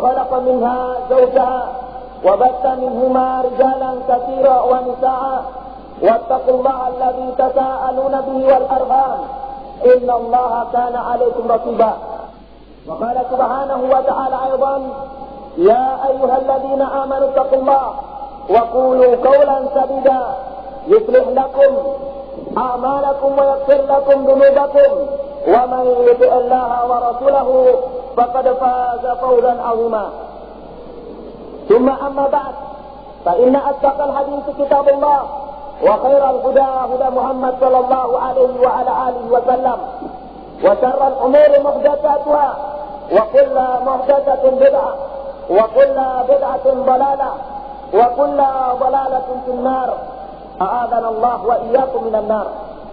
وخلق منها زوجها وبث منهما رجالا كثيرا ونساء واتقوا الله الذي تساءلون به والأرحام إن الله كان عليكم رقيبا. وقال سبحانه وتعالى أيضا يا أيها الذين آمنوا اتقوا الله وقولوا قولا سديدا يصلح لكم أعمالكم ويغفر لكم ذنوبكم ومن يطع الله ورسوله فقد فاز فوزا عظيما. ثم أما بعد فإن أصدق الحديث كتاب الله وخير الهدى هدى محمد صلى الله عليه وعلى آله وسلم وشر الأمور محدثاتها وكل محدثة بدعة وكل بدعة ضلالة وكل ضلالة في النار أعاذنا الله وإياكم من النار.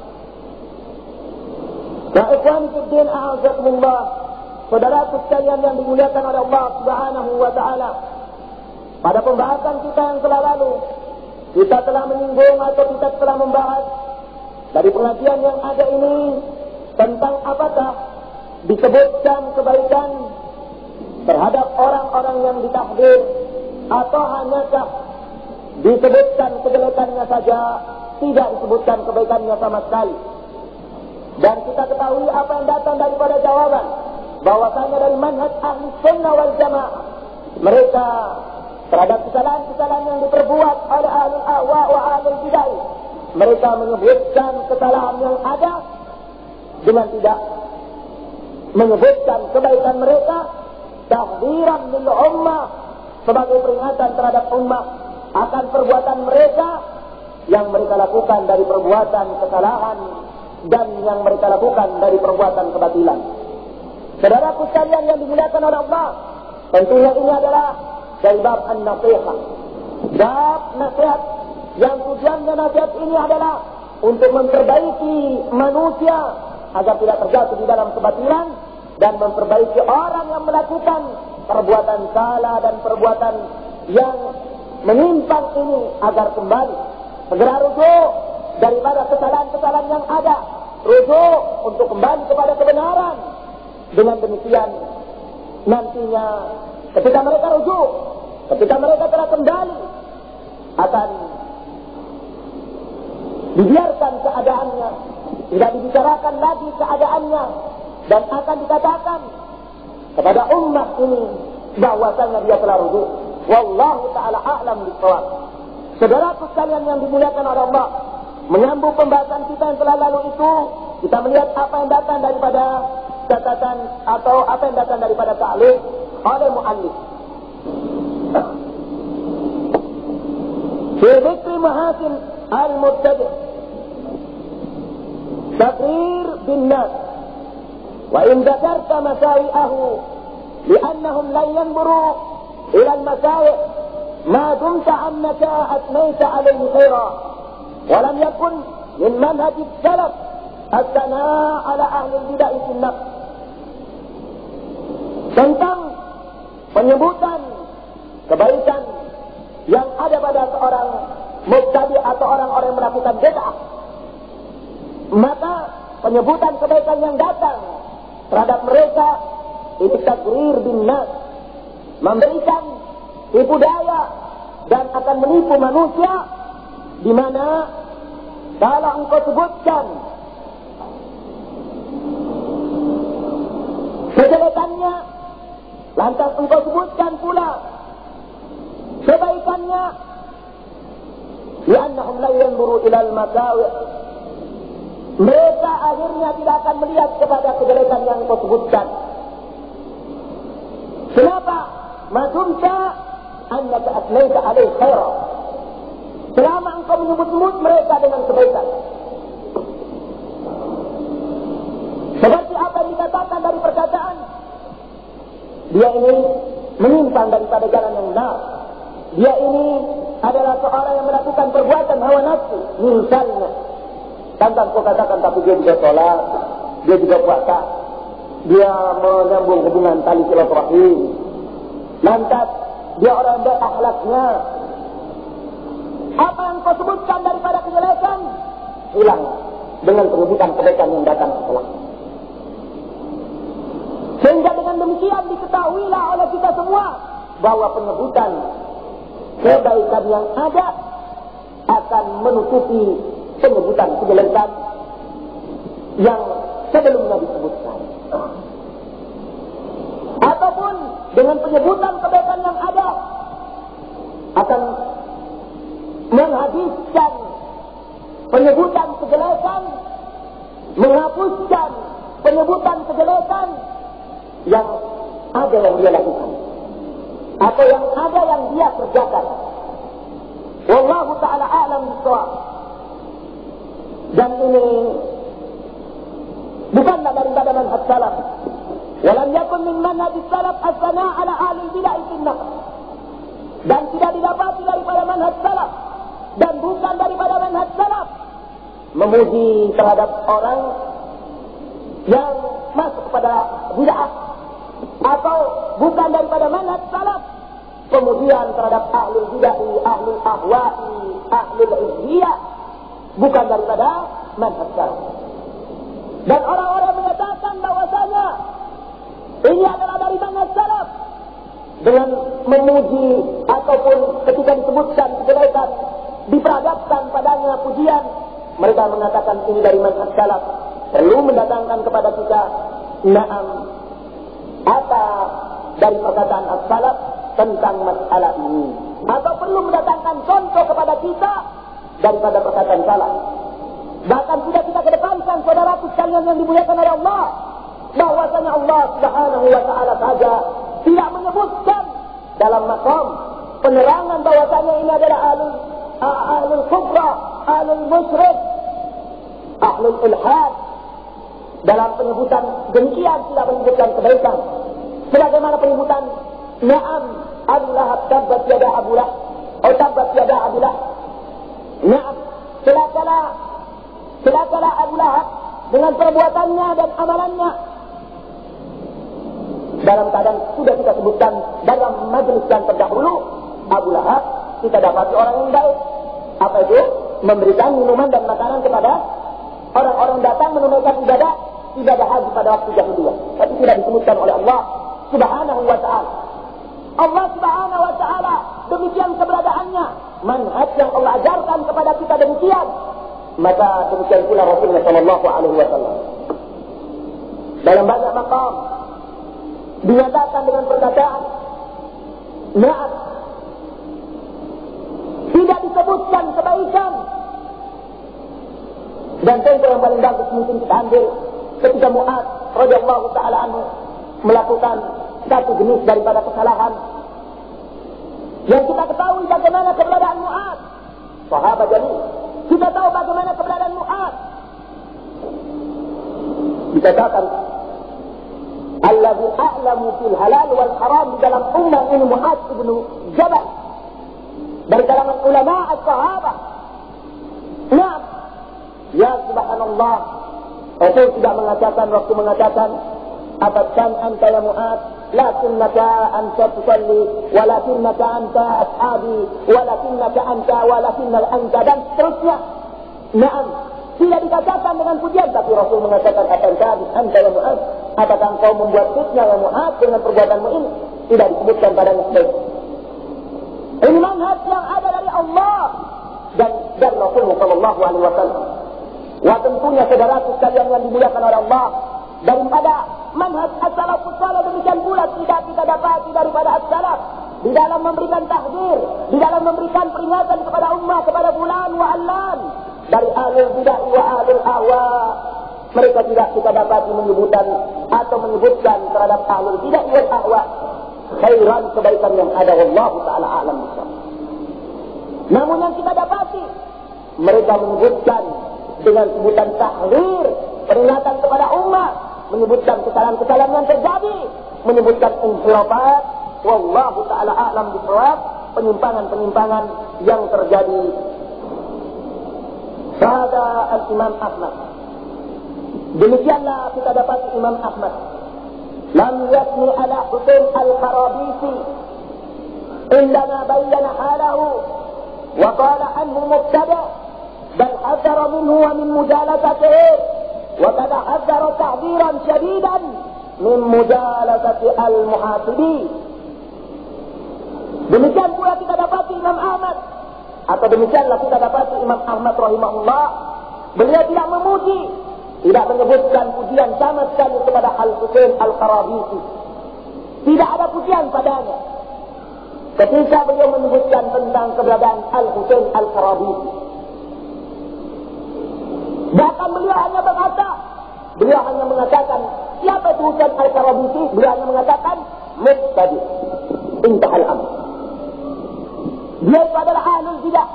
Ya ikhwan fiddin a'azakumullah, saudaraku sekalian yang dimuliakan oleh Allah Subhanahu wa taala. Pada pembahasan kita yang telah lalu, kita telah menyinggung atau kita telah membahas dari pengajian yang ada ini tentang apakah disebutkan kebaikan terhadap orang-orang yang ditakdir atau hanyakah disebutkan kejelekannya saja, tidak disebutkan kebaikannya sama sekali. Dan kita ketahui apa yang datang daripada jawaban bahwasanya dari manhaj ahli sunnah wal jamaah, mereka terhadap kesalahan-kesalahan yang diperbuat oleh ahli ahwa wa ahli bidah, mereka menyebutkan kesalahan yang ada dengan tidak menyebutkan kebaikan mereka, tahdiran lil ummah, sebagai peringatan terhadap ummah akan perbuatan mereka yang mereka lakukan dari perbuatan kesalahan dan yang mereka lakukan dari perbuatan kebatilan. Saudaraku sekalian yang dimuliakan oleh Allah, tentunya ini adalah dari bab an-nasihah, bab nasihat yang tujuannya nasihat ini adalah untuk memperbaiki manusia agar tidak terjatuh di dalam kebatilan dan memperbaiki orang yang melakukan perbuatan salah dan perbuatan yang menyimpang ini agar kembali segera rujuk daripada kesalahan-kesalahan yang ada, rujuk untuk kembali kepada kebenaran. Dengan demikian nantinya ketika mereka rujuk, ketika mereka telah kembali, akan dibiarkan keadaannya, tidak dibicarakan lagi keadaannya, dan akan dikatakan kepada umat ini bahwasanya dia telah rujuk. Wallahu ta'ala a'lam bishawab. Saudaraku sekalian yang dimuliakan oleh Allah, menyambung pembahasan kita yang telah lalu itu, kita melihat apa yang datang daripada catatan atau apa yang datang daripada ta'liq oleh muallif. Fi dzikri mahasin al-mubtadi' taqrir bin nas wa in dzakarta masawi'ahu li'annahum lan yanzuru ila al-masawi' ma dumta annaka athnayta alayhi khaira wa lam yakun min manhaj as-salaf as-sanaa ala ahli al-bid'ah fi an-nafs. Tentang penyebutan kebaikan yang ada pada seorang mubtadi atau orang-orang yang melakukan bid'ah, maka penyebutan kebaikan yang datang terhadap mereka ini takrir bin nas, memberikan tipu daya dan akan menipu manusia, di mana kalau engkau sebutkan kejelekannya, lantas engkau sebutkan pula kebaikannya, li'annahum la yanzuru ila al-masawi', mereka akhirnya tidak akan melihat kepada kejelekan yang engkau sebutkan. Kenapa? Madumta annaka athnayta alaihi khaira, selama engkau menyebut-nyebut mereka dengan kebaikan. Seperti apa yang dikatakan dari perkataan, dia ini menyimpang daripada jalan yang benar, dia ini adalah seorang yang melakukan perbuatan hawa nafsu, misalnya. Tanpa kau katakan, tapi dia juga sholat, dia juga puasa, dia menyambung hubungan tali silaturahim, lantas dia orang berakhlaknya. Apa yang kau sebutkan daripada kejelekan hilang dengan penyebutan kebaikan yang datang setelah. Sehingga dengan dengan demikian diketahuilah oleh kita semua bahwa penyebutan kebaikan yang ada akan menutupi penyebutan kejelekan yang sebelumnya disebutkan. Ataupun dengan penyebutan kebaikan yang ada akan menghabiskan penyebutan kejelekan, menghapuskan penyebutan kejelekan yang ada yang dia lakukan atau yang ada yang dia kerjakan. Wallahu ta'ala a'lam bishawab. Dan ini bukanlah daripada manhaj salaf. Walam yakun min manhaj salaf as-sana' ala ahli bid'ah sunnah. Dan tidak didapati daripada manhaj salaf dan bukan daripada manhaj salaf memuji terhadap orang yang masuk kepada bid'ah, atau bukan daripada manhaj salaf kemudian terhadap ahlul bid'ah, ahlul ahwa'i, ahlul izhiyah, bukan daripada manhaj salaf. Dan orang-orang mengatakan bahwasanya ini adalah dari manhaj salaf dengan memuji ataupun ketika disebutkan kejelekan diperadakan padanya pujian, mereka mengatakan ini dari manhaj salaf. Perlu mendatangkan kepada kita na'am apa dari perkataan as-salaf tentang masalah ini, atau perlu mendatangkan contoh kepada kita daripada perkataan salaf. Bahkan sudah kita kedepankan saudaraku sekalian yang dimuliakan oleh Allah, bahwasanya Allah Subhanahu wa ta'ala saja tidak menyebutkan dalam maqam penerangan bahwasanya ini adalah ahlul kubra, ahlul musyrik, ahlul ilhad. Dalam penyebutan demikian tidak menyebutkan kebaikan. Sebagaimana penyebutan na'am Abu Lahab tabbat yada Abu Lahab atau tabbat yada Abu Lahab. Na'am, celakalah Abu Lahab dengan perbuatannya dan amalannya. Dalam keadaan sudah kita sebutkan dalam majlis yang terdahulu, Abu Lahab kita dapati orang yang baik. Apa itu? Memberikan minuman dan makanan kepada orang-orang datang menunaikan ibadah haji pada waktu jahiliyah. Tapi tidak disebutkan oleh Allah Subhanahu wa ta'ala. Allah Subhanahu wa ta'ala demikian keberadaannya, manhaj yang Allah ajarkan kepada kita demikian, maka demikian pula Rasulullah sallallahu alaihi wasallam. Dalam banyak maqam dinyatakan dengan perkataan na'am, tidak disebutkan kebaikan. Dan contoh yang paling bagus mungkin kita ambil ketika Mu'adz radhiyallahu ta'ala anhu melakukan satu jenis daripada kesalahan yang kita ketahui bagaimana keberadaan Mu'adz, sahabat jalil. Kita tahu bagaimana keberadaan Mu'adz. Dikatakan alladzi a'lamu fil halal wal haram di dalam ummah ini Mu'adz bin Jabal dari kalangan ulama as-sahabah. Nah, ya subhanallah, Rasul tidak mengatakan waktu mengatakan abatkan anta ya Mu'adz lakinnaka anta tusalli walakinnaka anta ashabi walakinnaka anta dan seterusnya. Naam, tidak dikatakan dengan pujian, tapi Rasul mengatakan abatkan anta ya Mu'adz, apakah engkau membuat fitnah ya Mu'adz dengan perbuatanmu ini? Tidak disebutkan pada nisbah. Ini manhaj yang ada dari Allah dan dari Rasulullah sallallahu alaihi wasallam. Wah, tentunya saudara sekalian yang dimuliakan oleh Allah, daripada manhaj as-salafus salih demikian pula tidak kita dapati daripada as-salaf di dalam memberikan tahdir, di dalam memberikan peringatan kepada ummah, kepada bulan wa allan dari ahlul bidah wa ahlul ahwa. Mereka tidak kita dapati menyebutkan atau menyebutkan terhadap ahlul bidah wal ahwa khairan, kebaikan yang ada, wallahu ta'ala a'lam bishawab. Namun yang kita dapati mereka menyebutkan dengan sebutan tahdir, peringatan kepada umat, menyebutkan kesalahan-kesalahan yang terjadi, menyebutkan inhirafat, wallahu ta'ala a'lam bishawab, penyimpangan-penyimpangan yang terjadi. Pada al-Imam Ahmad, demikianlah kita dapat Imam Ahmad lam yasni ala Husain al-Qarabisi indana bayyana halahu wa qala anhu mubtada' bal hadara minhu wa min mujalasatihi wa kada hadara ta'diran shadidan min mujalasati al-muhasibi. Demikian pula kita dapati Imam Ahmad, atau demikianlah kita dapati Imam Ahmad rahimahullah, beliau tidak memuji, tidak menyebutkan pujian sama sekali kepada Al-Husain Al-Qarabisi. Tidak ada pujian padanya ketika beliau menyebutkan tentang keberadaan Al-Husain Al-Qarabisi. Bahkan beliau hanya mengatakan siapa itu Husain Al-Qarabisi. Beliau hanya mengatakan mubtadi, intahal amr. Dia itu adalah ahlul bidah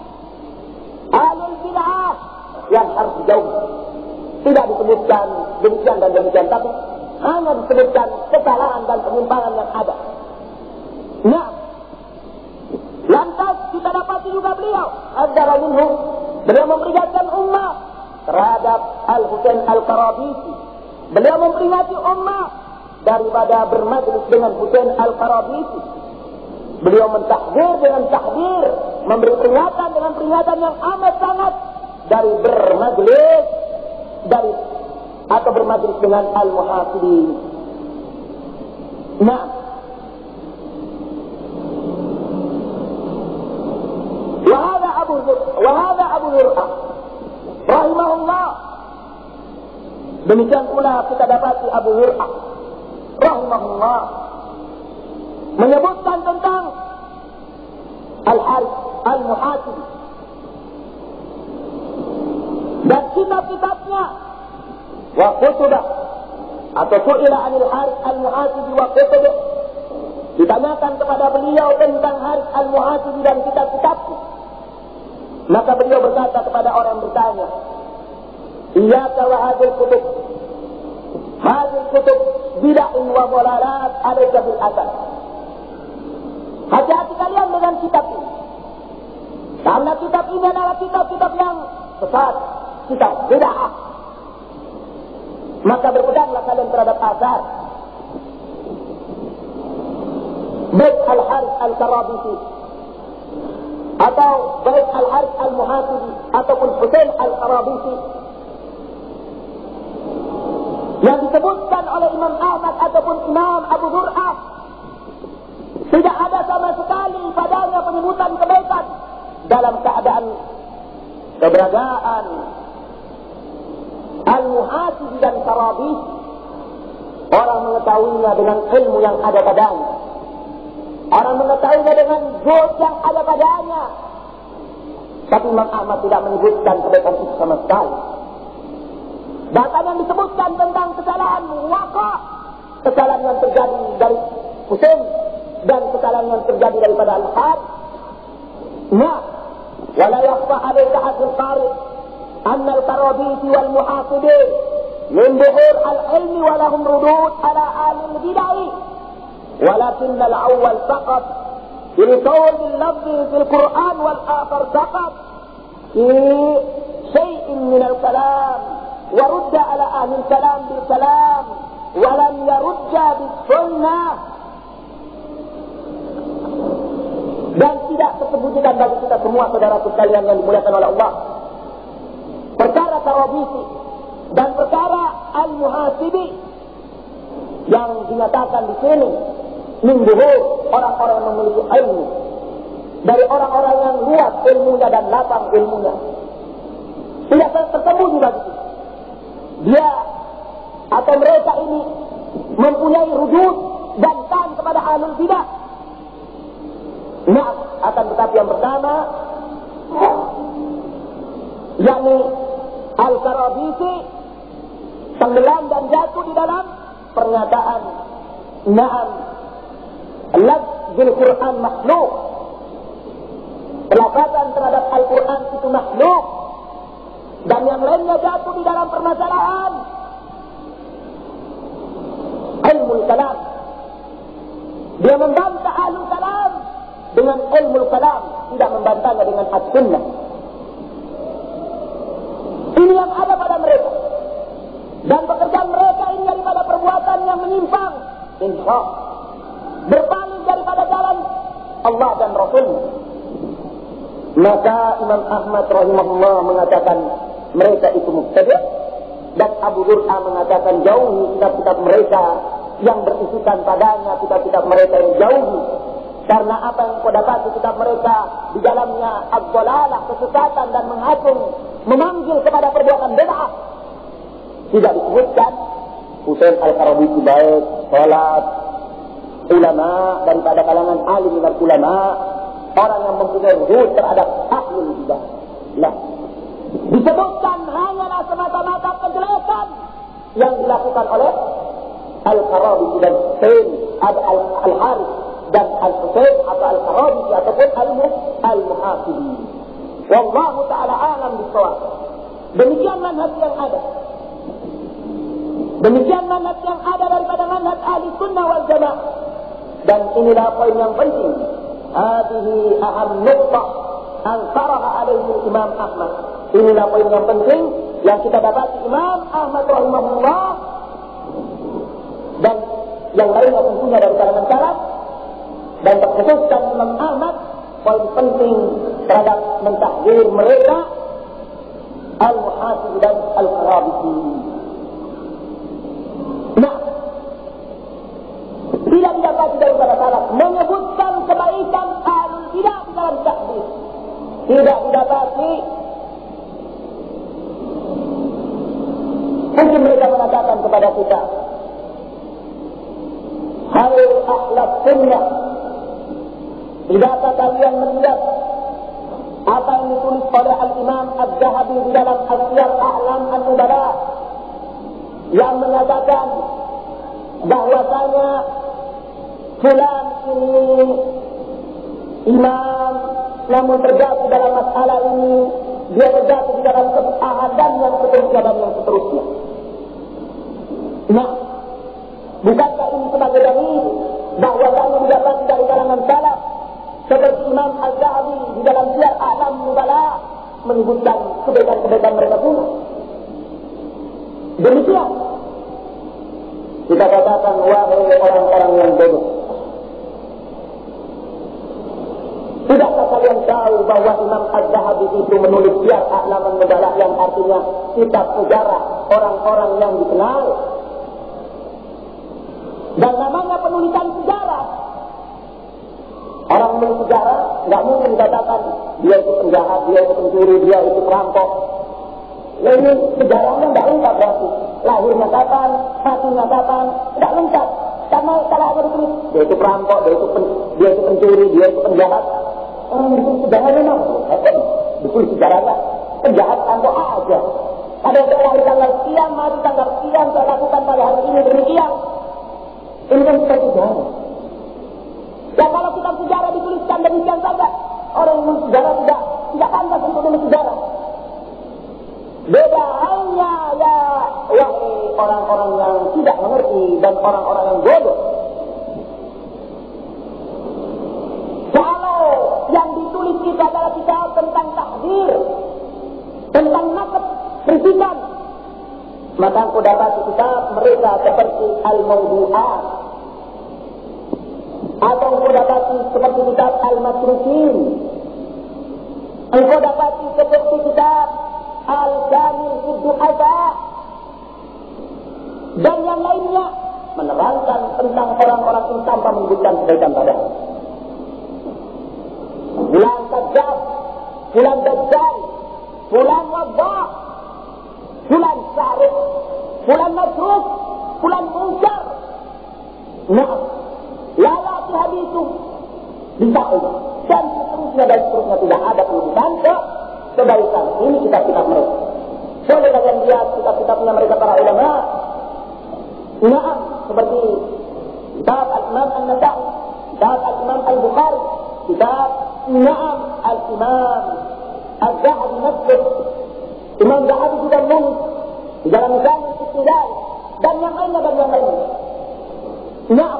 yang harus dijauh. Tidak disebutkan demikian dan demikian, tapi hanya disebutkan kesalahan dan penyimpangan yang ada. Nah, lantas kita dapati juga beliau adzara minhu, beliau memperingatkan ummah terhadap Al-Husain Al-Qarabisi. Beliau memperingati ummah daripada bermajlis dengan Husain Al-Qarabisi. Beliau mentahdir dengan tahdir, memberi peringatan dengan peringatan yang amat sangat dari bermajlis atau bermajlis dengan al-muhasibi. Nah, wahada Abu Zur'ah rahimahullah. Demikian pula kita dapati Abu Zur'ah rahimahullah menyebutkan tentang Al-Harith Al-Muhasibi dan kitab-kitabnya wa kutubah, atau su'ila anil Harith Al-Muhasibi wa kutubah, ditanyakan kepada beliau tentang Harith Al-Muhasibi dan kitab-kitabnya. Maka beliau berkata kepada orang yang bertanya, iyyaka wa hadhil kutub bid'ah wa dhalalat alayka bil asad. Hati-hati kalian dengan kitab ini, karena kitab ini adalah kitab-kitab yang sesat, kitab bid'ah. Maka berpeganglah kalian terhadap azar. Baik Al-Harith Al-Qarabisi atau baik Al-Harith Al-Muhasibi ataupun Husain Al-Qarabisi yang disebutkan oleh Imam Ahmad ataupun Imam Abu Zur'ah, tidak ada sama sekali padanya penyebutan kebaikan dalam keadaan keberadaan Al-Muhasibi dan Qarabisi. Orang mengetahuinya dengan ilmu yang ada padanya, orang mengetahuinya dengan zuhud yang ada padanya, tapi Imam Ahmad tidak menyebutkan kebaikan itu sama sekali. Bahkan yang disebutkan tentang kesalahan waqa, kesalahan yang terjadi dari Husain dan kesalahan yang terjadi daripada Al-Harith. Nah, wala yakhfa 'alaika hadhil qari anna al-Qarabisi wal Muhasibi min buhur al-ilmi wa lahum rudud ala ahli al-bid'ah, walakin al-awwal faqat fil qawl bil lafz fil Qur'an wal akhar faqat fi shay'in min al-kalam wa rudda ala ahli al-kalam bil kalam wa lam yarudda bis sunnah. Dan tidak tersembunyikan bagi kita semua saudaraku sekalian yang dimuliakan oleh Allah, perkara Qarabisi dan perkara Al-Muhasibi yang dinyatakan di sini min buhur, orang-orang yang memiliki ilmu, dari orang-orang yang luas ilmunya dan lapang ilmunya, tidak tersembunyi bagi kita. Dia atau mereka ini mempunyai rujud dan tahan kepada ahlul bidah. Nah, akan tetapi yang pertama, yakni Al-Qarabisi tenggelam dan jatuh di dalam pernyataan na'am lafzul Quran makhluk, pelafazan terhadap Al-Quran itu makhluk, dan yang lainnya jatuh di dalam permasalahan ilmu kalam. Dia membantah ahlul kalam dengan ilmu kalam, tidak membantahnya dengan as-sunnah. Ini yang ada pada mereka, dan pekerjaan mereka ini daripada perbuatan yang menyimpang, inhiraf, berpaling daripada jalan Allah dan Rasulnya. Maka Imam Ahmad rahimahullah mengatakan mereka itu mubtadi', dan Abu Dur'a mengatakan jauhi kitab-kitab mereka yang berisikan padanya kitab-kitab mereka yang jauhi. Karena apa yang kau dapati kitab mereka di dalamnya ad-dhalalah, kesesatan dan menghakung, memanggil kepada perbuatan bid'ah. Tidak disebutkan Husain Al-Karabi itu baik, salat, ulama daripada kalangan alim dan ulama, orang yang mempunyai ruh terhadap ahlul bidah. Nah, disebutkan hanyalah semata-mata kejelekan yang dilakukan oleh Al-Karabi dan Husain Al-Harith dan Al-Husain atau Al-Karabi ataupun Al-Muhasibi. Wallahu ta'ala alam bisawab. Demikian manhaj yang ada. Demikian manhaj yang ada daripada manhaj ahli sunnah wal jamaah. Dan inilah poin yang penting. Hadihi aham nuqtah angkaraha alaihi Imam Ahmad. Inilah poin yang penting yang kita dapat Imam Ahmad rahimahullah dan yang lainnya tentunya dari kalangan salaf. Dan terkhususkan Imam Ahmad poin penting terhadap mentahdir mereka Al-Muhasib dan Al-Karabi. Nah, tidak didapati daripada salaf menyebutkan kebaikan ahlul bidah di dalam tahdir. Tidak didapati. Mungkin mereka mengatakan kepada kita, hai ahlus sunnah, tidakkah kalian melihat apa yang ditulis oleh Al-Imam Al-Zahabi di dalam Syiar A'lam An-Nubala yang menyatakan bahwasanya fulan ini imam namun terjatuh dalam masalah ini, dia terjatuh di dalam keahadan yang seterusnya dan yang seterusnya. Nah, bukankah ini sebagai dalil bahwasanya didapat dari kalangan salaf seperti Imam Al-Zahabi di dalam Syiar A'lam An-Nubala menyebutkan kebaikan-kebaikan mereka pula. Demikian kita katakan, wahai orang-orang yang bodoh, tidakkah kalian tahu bahwa Imam Al-Zahabi itu menulis Syiar A'lam An-Nubala yang artinya kitab sejarah orang-orang yang dikenal. Dan namanya penulisan sejarah. Orang menulis sejarah nggak mungkin dikatakan dia itu penjahat, dia itu pencuri, dia itu perampok. Ya, ini sejarahnya nggak lengkap berarti. Lahirnya kapan, matinya kapan, nggak lengkap. Karena kalau ada ditulis dia itu perampok, dia itu pencuri, dia itu penjahat. Orang itu sejarahnya memang ditulis sejarahnya penjahat perampok aja. Ada yang lahir tanggal sekian, mati tanggal sekian, saya lakukan pada hari ini demikian. Ini kan seperti sejarah. Ya kalau kitab sejarah dituliskan demikian saja, orang yang menulis sejarah tidak pantas untuk menulis sejarah. Beda halnya ya wahai orang-orang yang tidak mengerti dan orang-orang yang bodoh. Kalau yang ditulis kita adalah kitab tentang tahdir, tentang nasab, kritikan, maka engkau dapat kitab mereka seperti Al-Mawdu'at, atau engkau dapati seperti kitab Al-Matrukin, engkau dapati seperti kitab Al-Jamil Fid-Du'afa, dan yang lainnya menerangkan tentang orang-orang yang tanpa menyebutkan kebaikan padanya. Fulan Kadzdzab, fulan Dajjal, fulan Waddah, fulan Syarif, fulan Masruf, fulan Munkar. Nah, la ya'ti hadithu bisa'id, dan seterusnya tidak ada penulisan kebaikan. Ini kitab-kitab mereka. Boleh kalian lihat kitab-kitabnya mereka para ulama. Nah, seperti kitab Al-Imam An-Nasa'i, kitab Al-Imam Al-Bukhari, kitab Al-Imam Al-Zahabi Nasr, Imam Zahabi juga menulis di dalam Mizanul Iktidal, dan yang lainnya. Nah,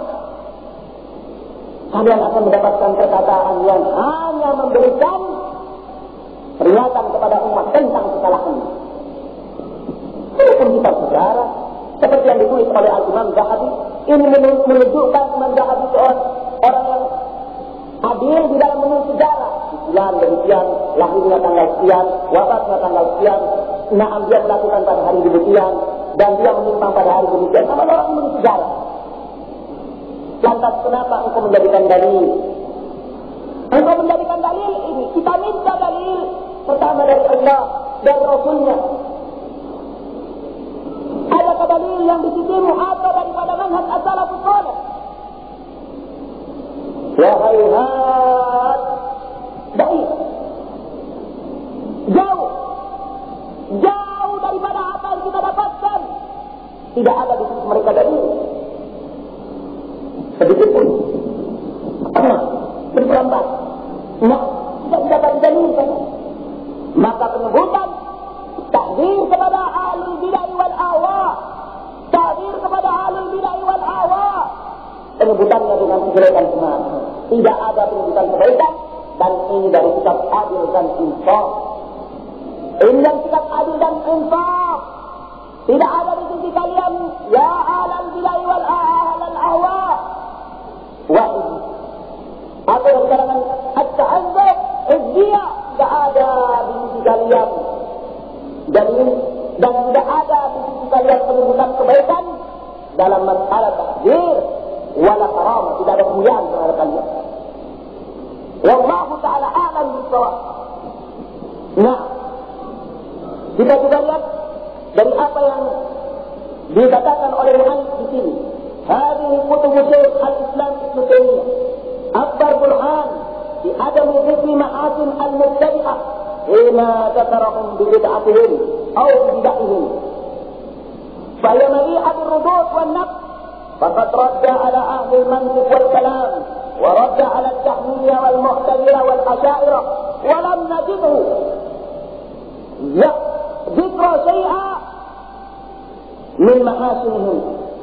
kalian akan mendapatkan perkataan yang hanya memberikan peringatan kepada umat tentang kesalahannya. Ini pun kitab sejarah seperti yang ditulis oleh Al-Imam Zahabi. Ini menunjukkan Imam Zahabi seorang orang yang adil di dalam menulis sejarah. Sekian demikian, lahirnya tanggal sekian, wafatnya tanggal sekian. Nah, dia melakukan pada hari demikian, dan dia menyimpang pada hari demikian, sama orang menurut sejarah. Lantas kenapa engkau menjadikan dalil? Engkau menjadikan dalil ini, kita minta dalil pertama dari Allah dan Rasulnya. Adakah dalil yang di sisimu atau daripada manhaj as-salafus salih? Ya hayhat, dalil jauh daripada apa yang kita dapatkan. Tidak ada di sisi mereka dalil sedikit pun. Berperambat. Nah, tidak dapat didalilkan. Maka penyebutan takzir kepada ahlul bid'ah wal ahwa, takzir kepada ahlul bid'ah wal ahwa, penyebutannya dengan kejelekan semua. Tidak ada penyebutan kebaikan, dan ini dari sikap adil dan insaf. Ini dari sikap adil dan insaf. Tidak ada di sisi kalian ya ahlul bid'ah wal ahwa wahid. Atau dari kalangan at-ta'azzub, hizbiyah, tidak ada di sisi kalian. Dan tidak ada di sisi kalian penyebutan kebaikan dalam masalah takzir wala karamah, tidak ada kemuliaan terhadap kalian. Wallahu ta'ala a'lam bis-shawab. Nah, kita juga lihat dari apa yang dikatakan oleh mu'allif di sini. Hadhihi kutub Syekh al-Islam Ibnu Taimiyah akbar burhan di adam dhikri ma'asin al-mubtadi'ah hina tatarahum bi bid'atihim aw bid'ahihim. Fa hiya mali'a bil-rudud wan-naqd faqad radda 'ala ahli al-mantiq wal-kalam wa radda 'ala al-jahmiyya wal-mu'tazila wal-asy'ariyah wa lam najidhu dhikra shay'an min mahasinihim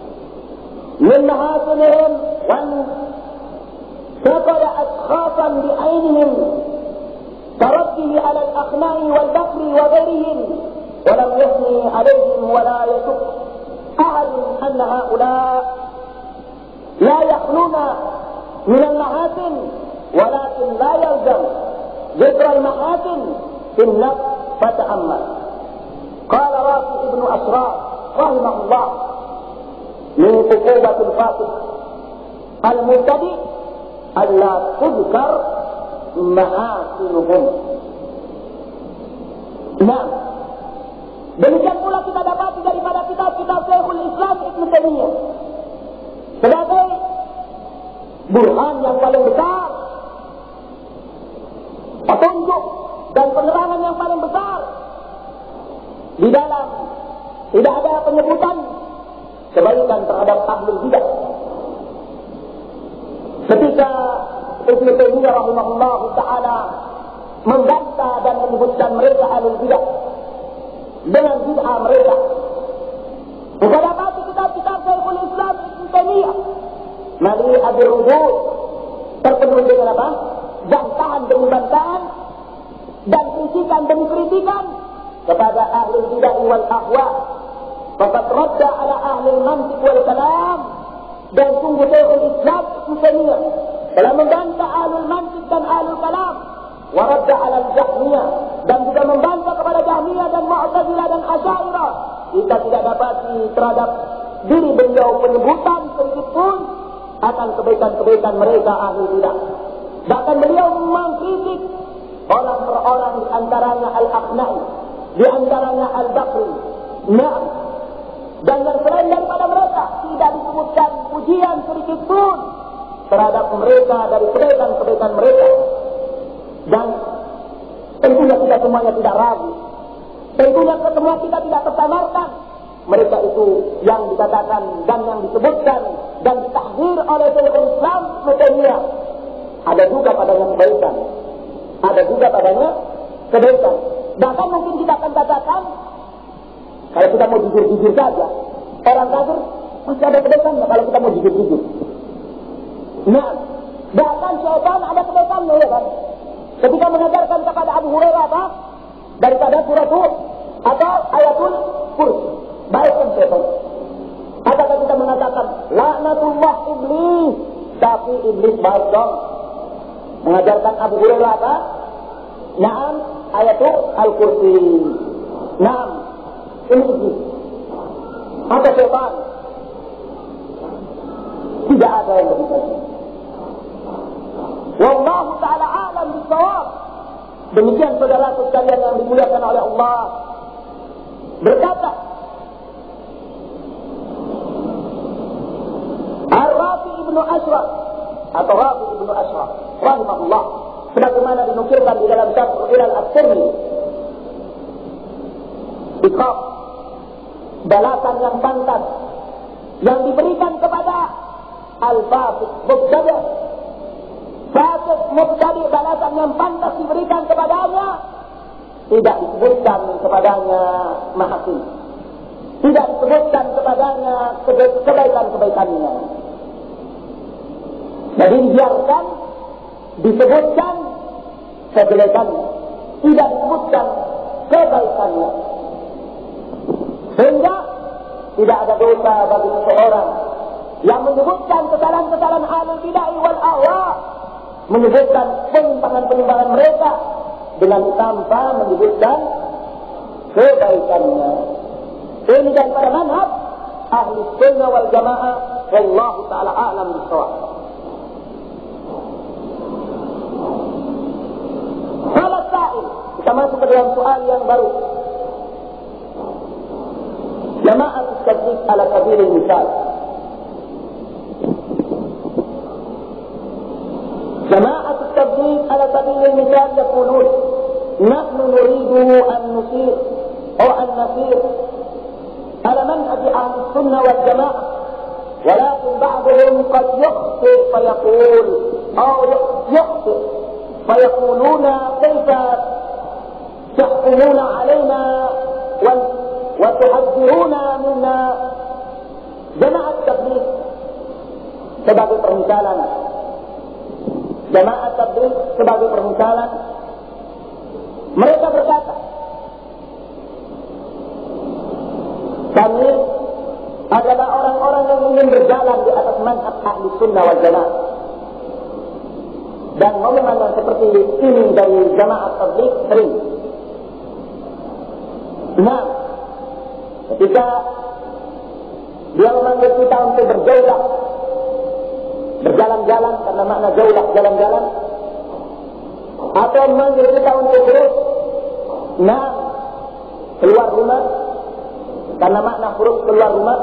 فقد أشخاصا بعينهم كرده على الأخناء والبكر وغيرهم ولم يثني عليهم ولا يشك أحد أن هؤلاء لا يخلون من المحاسن ولكن لا يلزم ذكر المحاسن في النفس فتأمل. قال رافع بن أشراف رحمه الله من عقوبة الفاسق المبتدئ ألا تذكر محاسنهم. Nah, demikian pula kita dapati daripada kitab-kitab Syekhul Islam Ibnu Taimiyah sebagai burhan yang paling besar, petunjuk dan penerangan yang paling besar di dalam tidak ada penyebutan kebaikan terhadap ahlul bidah. Ketika Ibnu Taimiyah rahimahullah taala membantah dan menyebutkan mereka ahlul bidah dengan bid'ah mereka, maka dapat kitab-kitab Syekhul Islam Ibnu Taimiyah mali'a bil-rudud, terpenuhi dengan apa? Bantahan demi bantahan dan kritikan demi kritikan kepada ahlul bidah wal ahwa. Faqad radda 'ala ahli al-mantiq wal kalam, dan sungguh Syekhul Islam Ibnu Taimiyah telah membantah ahlul mantiq dan ahlul kalam, wa radda 'ala al-jahmiyah, dan juga membantah kepada Jahmiyah dan Mu'tazilah dan Asy'ariyah. Kita tidak dapati terhadap diri beliau penyebutan sedikit pun akan kebaikan-kebaikan mereka ahlul bidah. Bahkan beliau mengkritik orang per orang, di antaranya al-Aqna'i, di antaranya al-Bakri. Nah, dan yang selain daripada mereka tidak disebutkan pujian sedikit pun terhadap mereka dari kebaikan-kebaikan mereka. Dan tentunya kita semuanya tidak ragu, tentunya semua kita tidak tersamarkan. Mereka itu yang dikatakan dan yang disebutkan dan ditahdir oleh Syekhul Islam Ibnu Taimiyah, ada juga padanya kebaikan, ada juga padanya kebaikan. Bahkan mungkin kita akan katakan, kalau kita mau jujur-jujur saja, orang kafir masih ada kebaikannya kalau kita mau jujur-jujur. Nah, bahkan syaitan ada kebaikannya, ya kan? Ketika mengajarkan kepada Abu Hurairah apa? Daripada suratul atau ayatul kursi, baikkan syaitan. Apakah kita mengatakan laknatullah iblis, tapi iblis baik dong? Mengajarkan Abu Hurairah apa? Naam, ayatul al-kursi. Naam, ini iblis. atau syaitan. Tidak ada yang lebih baik. Wallahu ta'ala a'lam bis-shawab. Demikian saudaraku sekalian yang dimuliakan oleh Allah. Berkata Ar-Rafi ibnu Ashraf atau Rafi ibnu Ashraf rahimahullah, sebagaimana dinukilkan di dalam Syarh Ilal At-Tirmidzi, iqab, balasan yang pantas yang diberikan kepada al-fasik mubtadi'. Fasik mubtadi', balasan yang pantas diberikan kepadanya tidak disebutkan kepadanya mahasiswa, tidak disebutkan kepadanya kebaikan-kebaikannya. Jadi dibiarkan disebutkan kejelekannya, tidak disebutkan kebaikannya. Sehingga tidak ada dosa bagi seseorang yang menyebutkan kesalahan-kesalahan ahlul bid'ah wal ahwa, menyebutkan penyimpangan-penyimpangan mereka dengan tanpa menyebutkan kebaikannya. Ini daripada manhaj ahli sunnah wal jamaah. Wallahu ta'ala a'lam bis-shawab. Salah sa'il, kita masuk ke dalam soal yang baru. Jamaah at-tabligh ala sabil al-misal. جماعة التبليغ على سبيل المثال يقولون نحن نريد أن نسير أو أن نسير على منهج أهل السنة والجماعة، ولكن بعضهم قد يخطئ فيقول أو يخطئ فيقولون كيف تحكمون علينا وتحذرون منا. جماعة التبليغ sebagai permisalan, Jamaah Tabligh sebagai permisalan, mereka berkata, kami adalah orang-orang yang ingin berjalan di atas manhaj ahli sunnah wal jamaah. Dan omongan yang seperti ini dari Jamaah Tabligh sering. Nah, ketika dia memanggil kita untuk berjaulah, berjalan-jalan, karena makna jaulah jalan-jalan, atau memanggil kita untuk terus keluar rumah, karena makna huruf keluar rumah,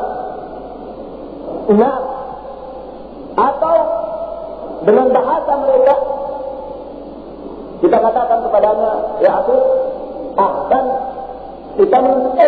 atau dengan bahasa mereka kita katakan kepadanya, ya aku akan kita mencari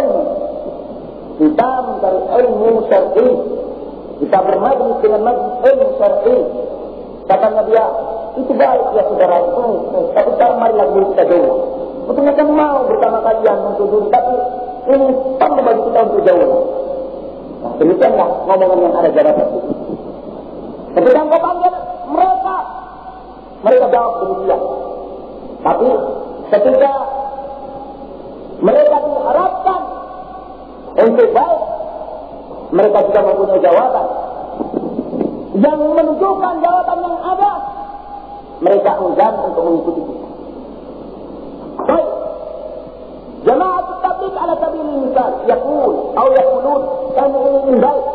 ilmu syar'i, kita bermajlis dengan majlis ilmu syar'i. Katanya dia, itu baik ya saudara, tapi sekarang marilah dulu kita jauh. Betulnya kan mau bersama kalian untuk dulu, tapi ini perlu bagi kita untuk jauh. Nah, demikianlah ngomongan yang ada jalan itu. Ketika engkau panggil mereka jawab demikian. Tapi ketika mereka diharapkan untuk baik, mereka juga mempunyai jawaban yang menunjukkan jawaban yang ada. Mereka enggan untuk mengikuti kita. Baik, Jamaah Tabligh ala sabil misal yaqul atau yaqulun, kami ingin baik,